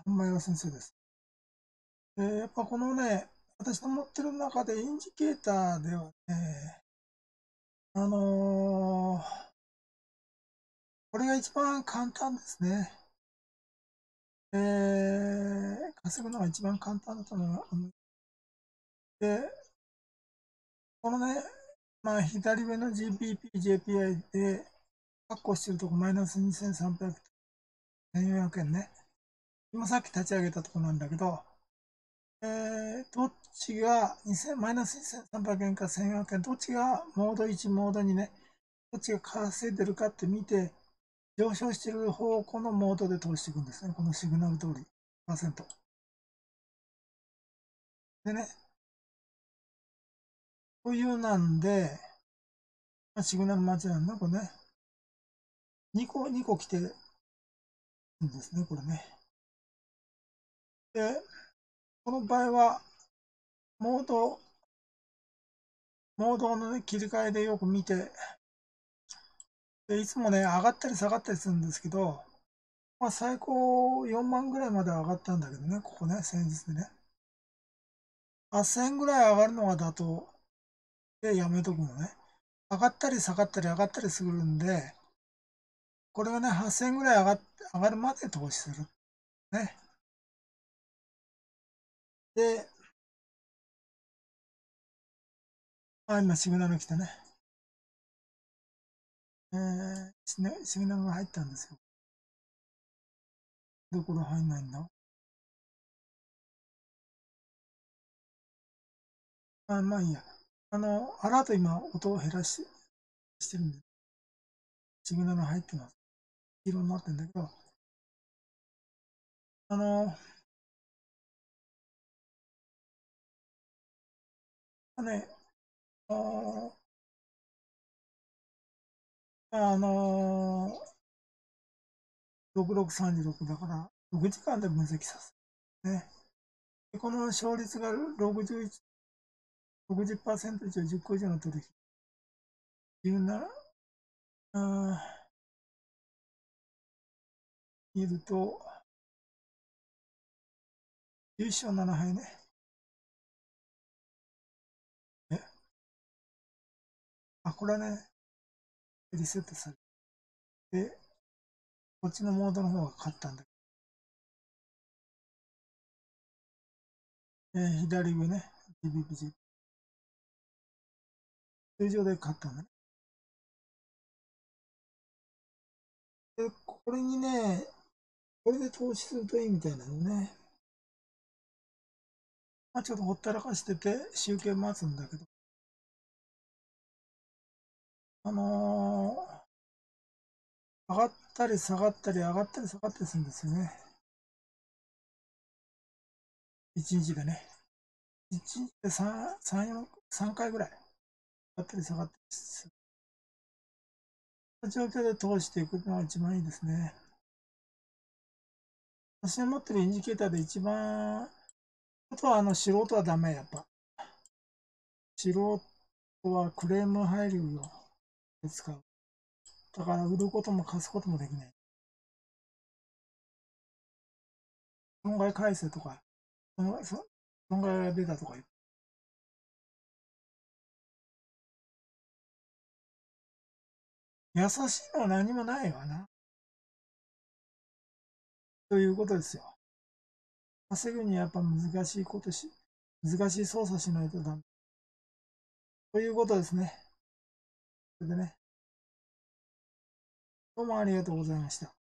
本間洋先生です。やっぱこのね、私の持ってる中でインジケーターではね、これが一番簡単ですね。稼ぐのが一番簡単だと思います。で、このね、まあ、左上の GBP、JPI で、確保しているところマイナス2300、1400円ね。今さっき立ち上げたところなんだけど、どっちがマイナス2300円か1400円、どっちがモード1、モードにね、どっちが稼いでるかって見て、上昇している方向のモードで通していくんですね。このシグナル通り、パーセント。でね、こういうなんで、シグナル待ちなんだ、これね。2個来てるんですね、これね。で、この場合は、モード、モードの、ね、切り替えでよく見て、でいつもね、上がったり下がったりするんですけど、まあ、最高4万ぐらいまで上がったんだけどね、ここね、先日でね。8000円ぐらい上がるのが妥当でやめとくのね。上がったり下がったり上がったりするんで、これがね、8000円ぐらい上がるまで投資する。ね。で、今シグナル来たね。シグナルが入ったんですよ。どころ入んないんだ。まあいいや。アラート今音を減らしてるんで、シグナル入ってます。黄色になってるんだけど、あの、ね、あの6636だから、6時間で分析させる。ね。でこの勝率が61、60%以上、10個以上の取引。17、見ると、11勝7敗ね。えこれはね、リセットされて、こっちのモードの方が勝ったんだけど、左上ね、GBPG。通常で勝ったんだね。で、これにね、これで投資するといいみたいなのね。まあちょっとほったらかしてて、集計待つんだけど、あの上がったり下がったり、上がったり下がったりするんですよね。1日でね。1日で3回ぐらい。上がったり下がったりする状況で通していくのが一番いいですね。私の持ってるインジケーターで一番、あとは素人はダメ、やっぱ。素人はクレーム入るよ。使う。だから売ることも貸すこともできない。損害改正とか、損害が出たとか言う。優しいのは何もないわな。ということですよ。稼ぐにはやっぱ難しい操作しないとダメ。ということですね。それでね、どうもありがとうございました。